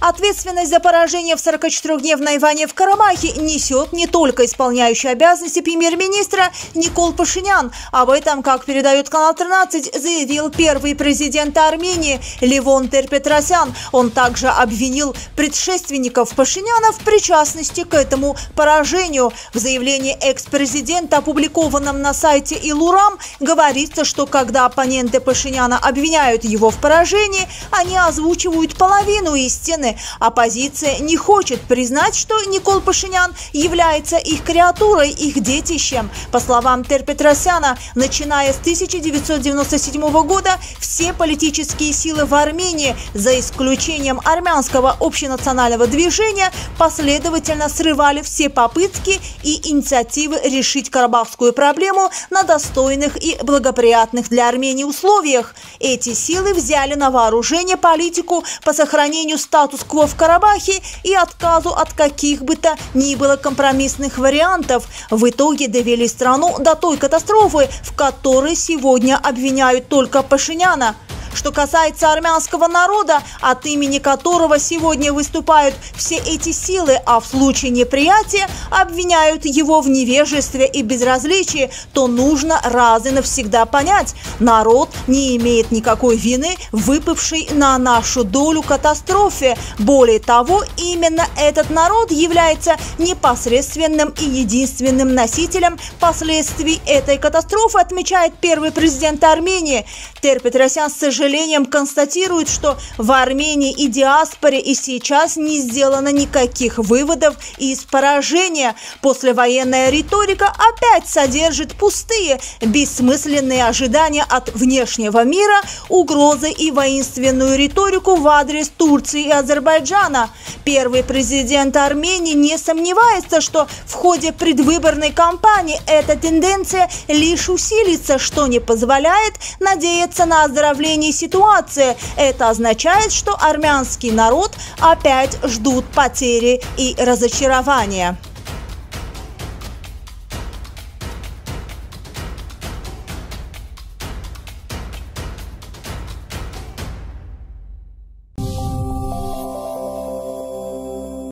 Ответственность за поражение в 44-дневной войне в Карабахе несет не только исполняющий обязанности премьер-министра Никол Пашинян. Об этом, как передает канал 13, заявил первый президент Армении Левон Тер-Петросян. Он также обвинил предшественников Пашиняна в причастности к этому поражению. В заявлении экс-президента, опубликованном на сайте Илурам, говорится, что когда оппоненты Пашиняна обвиняют его в поражении, они озвучивают половину истины. Оппозиция не хочет признать, что Никол Пашинян является их креатурой, их детищем. По словам Тер-Петросяна, начиная с 1997 года все политические силы в Армении, за исключением армянского общенационального движения, последовательно срывали все попытки и инициативы решить карабахскую проблему на достойных и благоприятных для Армении условиях. Эти силы взяли на вооружение политику по сохранению статус-кво в Карабахе и отказу от каких бы то ни было компромиссных вариантов. В итоге довели страну до той катастрофы, в которой сегодня обвиняют только Пашиняна. Что касается армянского народа, от имени которого сегодня выступают все эти силы, а в случае неприятия обвиняют его в невежестве и безразличии, то нужно раз и навсегда понять: народ не имеет никакой вины в выпавшей на нашу долю катастрофе. Более того, именно этот народ является непосредственным и единственным носителем последствий этой катастрофы, отмечает первый президент Армении. Тер-Петросян с сожалением констатирует, что в Армении и диаспоре и сейчас не сделано никаких выводов из поражения. Послевоенная риторика опять содержит пустые, бессмысленные ожидания от внешнего мира, угрозы и воинственную риторику в адрес Турции и Азербайджана. Первый президент Армении не сомневается, что в ходе предвыборной кампании эта тенденция лишь усилится, что не позволяет надеяться на оздоровление ситуации. Это означает, что армянский народ опять ждут потери и разочарования.